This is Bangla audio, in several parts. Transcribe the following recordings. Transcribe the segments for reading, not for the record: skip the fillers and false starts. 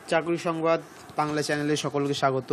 চাকরি সংবাদ বাংলা চ্যানেলে সকলকে স্বাগত।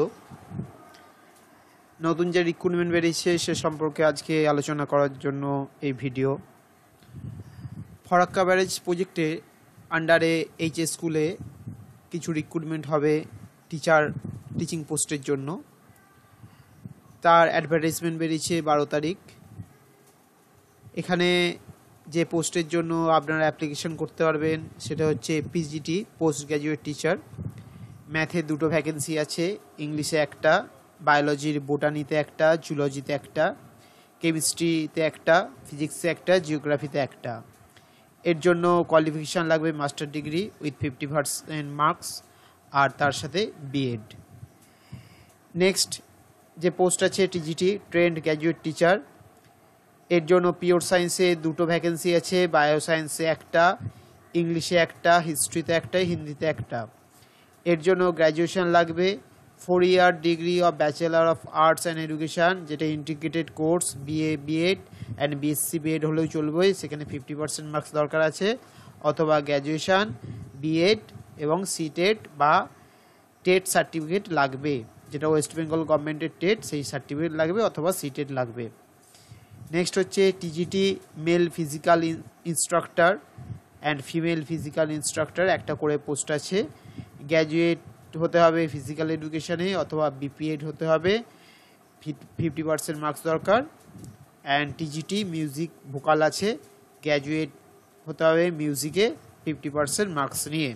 নতুন যে রিক্রুটমেন্ট বেরিয়েছে সে সম্পর্কে আজকে আলোচনা করার জন্য এই ভিডিও। ফরাক্কা ব্যারেজ প্রজেক্টে আন্ডারে এইচএস স্কুলে কিছু রিক্রুটমেন্ট হবে টিচিং পোস্টের জন্য। তার অ্যাডভার্টাইজমেন্ট বেরিয়েছে 12 তারিখ। এখানে যে পোস্টের জন্য আপনারা অ্যাপ্লিকেশন করতে পারবেন সেটা হচ্ছে পিজিটি, পোস্ট গ্র্যাজুয়েট টিচার। ম্যাথে 2টো ভ্যাকেন্সি আছে, ইংলিশে একটা, বায়োলজির বোটানিতে একটা, জুলজিতে একটা, কেমিস্ট্রিতে একটা, ফিজিক্সে একটা, জিওগ্রাফিতে একটা। এর জন্য কোয়ালিফিকেশান লাগবে মাস্টার ডিগ্রি উইথ 50% মার্কস আর তার সাথে বিএড। নেক্সট যে পোস্ট আছে টিজিটি, ট্রেন্ড গ্র্যাজুয়েট টিচার। এর জন্য পিওর সায়েন্সে 2টো ভ্যাকেন্সি আছে, বায়ো সায়েন্সে একটা, ইংলিশে একটা, হিস্ট্রিতে একটা, হিন্দিতে একটা। এর জন্য গ্র্যাজুয়েশন লাগবে, 4 year degree of bachelor of arts and education, যেটা integrated course, BA B Ed and BSc B Ed হলেও চলবে, সেখানে 50% মার্কস দরকার আছে, অথবা গ্র্যাজুয়েশান, বিএড এবং সিটেট বা টেট সার্টিফিকেট লাগবে, যেটা ওয়েস্ট বেঙ্গল গভর্নমেন্টের টেট, সেই সার্টিফিকেট লাগবে, অথবা সিটেট লাগবে। নেক্সট হচ্ছে TGT male physical instructor and female physical instructor, একটা করে পোস্ট আছে। গ্র্যাজুয়েট হতে হবে ফিজিক্যাল এডুকেশানে, অথবা বিপিএড হতে হবে, 50% মার্কস দরকার। অ্যান্ড টিজিটি মিউজিক ভোকাল আছে, গ্র্যাজুয়েট হতে হবে মিউজিকে 50% মার্কস নিয়ে।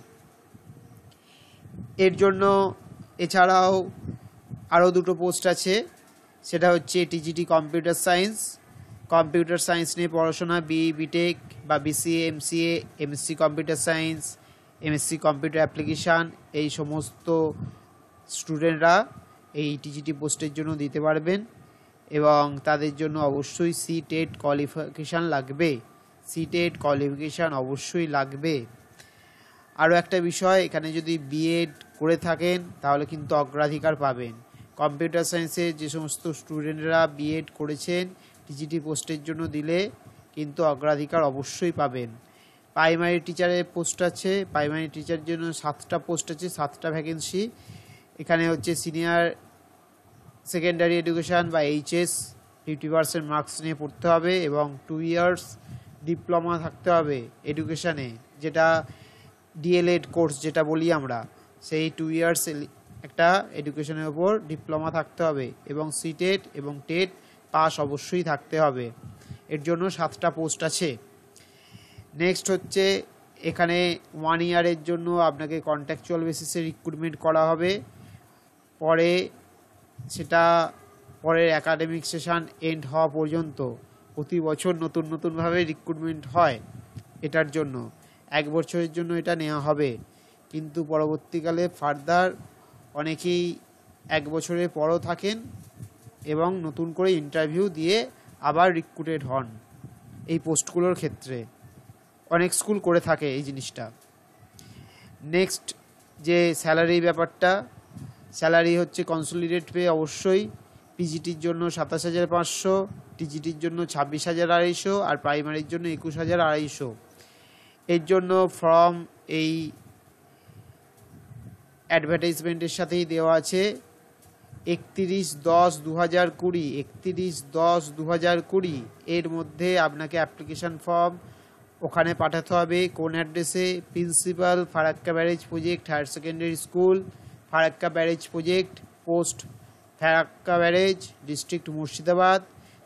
এর জন্য এছাড়াও আরও 2টো পোস্ট আছে, সেটা হচ্ছে টিজিটি কম্পিউটার সায়েন্স নিয়ে পড়াশোনা, বিই বিটেক বা BCA MCA, MSc computer science, MSc computer application, এই সমস্ত স্টুডেন্টরা এই টিজিটি পোস্টের জন্য দিতে পারবেন। এবং তাদের জন্য অবশ্যই সিটেট কোয়ালিফিকেশান অবশ্যই লাগবে। আরও একটা বিষয়, এখানে যদি বিএড করে থাকেন তাহলে কিন্তু অগ্রাধিকার পাবেন। কম্পিউটার সায়েন্সের যে সমস্ত স্টুডেন্টরা বিএড করেছেন টিজিটি পোস্টের জন্য দিলে কিন্তু অগ্রাধিকার অবশ্যই পাবেন। প্রাইমারি টিচারের পোস্ট আছে, প্রাইমারি টিচারের জন্য 7টা পোস্ট আছে, 7টা ভ্যাকেন্সি। এখানে হচ্ছে সিনিয়র সেকেন্ডারি এডুকেশান বা এইচএস 50% মার্কস নিয়ে পড়তে হবে, এবং 2 ইয়ার্স ডিপ্লোমা থাকতে হবে এডুকেশানে, যেটা ডিএলএড কোর্স যেটা বলি আমরা, সেই 2 ইয়ার্স একটা এডুকেশনের ওপর ডিপ্লোমা থাকতে হবে, এবং সিটেট এবং টেট পাস অবশ্যই থাকতে হবে। এর জন্য 7টা পোস্ট আছে। নেক্সট হচ্ছে এখানে 1 ইয়ারের জন্য আপনাকে কন্ট্রাকচুয়াল বেসিসে রিক্রুটমেন্ট করা হবে, পরে সেটা পরের একাডেমিক সেশন এন্ড হওয়া পর্যন্ত প্রতি বছর নতুনভাবে রিক্রুটমেন্ট হয়। এটার জন্য 1 বছরের জন্য এটা নেওয়া হবে, কিন্তু পরবর্তীকালে ফার্দার অনেকেই 1 বছরের পরও থাকেন এবং নতুন করে ইন্টারভিউ দিয়ে আবার রিক্রুটেড হন। এই পোস্টগুলোর ক্ষেত্রে অনেক স্কুল করে থাকে এই জিনিসটা। নেক্সট যে স্যালারি ব্যাপারটা, স্যালারি হচ্ছে কনসোলিডেট পে অবশ্যই। পিজিটির জন্য 27,500, টিজিটির জন্য 26,250 আর প্রাইমারির জন্য 21,250। এর জন্য ফর্ম এই অ্যাডভার্টাইজমেন্টের সাথেই দেওয়া আছে। 31/10/2020 এর মধ্যে আপনাকে অ্যাপ্লিকেশান ফর্ম ওখানে পাঠাতে হবে। কোন অ্যাড্রেসে? Principal, Farakka barrage project higher secondary school, Farakka barrage project, post Farakka barrage, district Murshidabad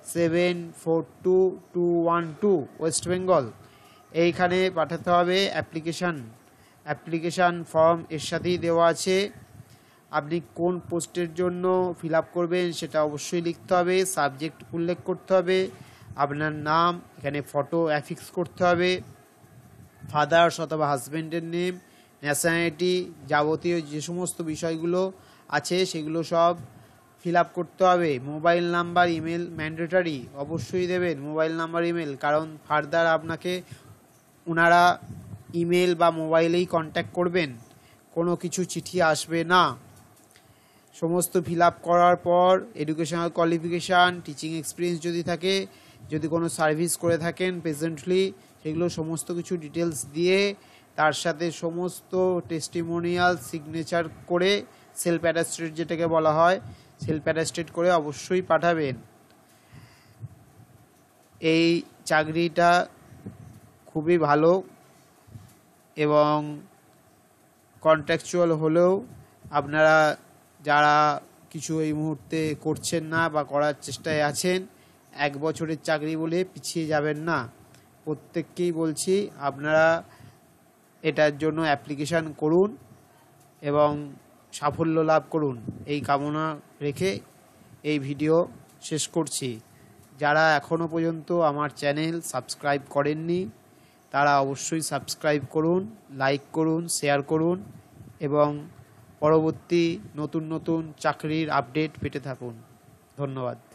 742212, West Bengal. এইখানে পাঠাতে হবে অ্যাপ্লিকেশান ফর্ম এর সাথেই দেওয়া আছে। আপনি কোন পোস্টের জন্য ফিল আপ করবেন সেটা অবশ্যই লিখতে হবে, সাবজেক্ট উল্লেখ করতে হবে, আপনার নাম, এখানে ফটো অ্যাফিক্স করতে হবে, ফাদার্স অথবা হাজব্যান্ডের নেম, ন্যাশনালিটি, যাবতীয় যে সমস্ত বিষয়গুলো আছে সেগুলো সব ফিল আপ করতে হবে। মোবাইল নাম্বার, ইমেল ম্যান্ডেটরি অবশ্যই দেবেন, মোবাইল নাম্বার, ইমেল, কারণ ফার্দার আপনাকে ওনারা ইমেল বা মোবাইলেই কন্ট্যাক্ট করবেন, কোনো কিছু চিঠি আসবে না। সমস্ত ফিল আপ করার পর এডুকেশনাল কোয়ালিফিকেশান, টিচিং এক্সপিরিয়েন্স যদি থাকে, যদি কোনো সার্ভিস করে থাকেন প্রেজেন্টলি, সেগুলো সমস্ত কিছু ডিটেলস দিয়ে তার সাথে সমস্ত টেস্টিমোনিয়াল সিগনেচার করে সেলফ অ্যাটাস্টেড যেটাকে বলা হয়, সেলফ অ্যাটাস্টেড করে অবশ্যই পাঠাবেন। এই চাকরিটা খুবই ভালো এবং কন্ট্রাকচুয়াল হলেও আপনারা যারা কিছু এই মুহূর্তে করছেন না বা করার চেষ্টায় আছেন, 1 বছরের চাকরি বলে পিছিয়ে যাবেন না। প্রত্যেককেই বলছি আপনারা এটার জন্য অ্যাপ্লিকেশান করুন এবং সাফল্য লাভ করুন, এই কামনা রেখে এই ভিডিও শেষ করছি। যারা এখনও পর্যন্ত আমার চ্যানেল সাবস্ক্রাইব করেননি তারা অবশ্যই সাবস্ক্রাইব করুন, লাইক করুন, শেয়ার করুন এবং পরবর্তী নতুন নতুন চাকরির আপডেট পেতে থাকুন। ধন্যবাদ।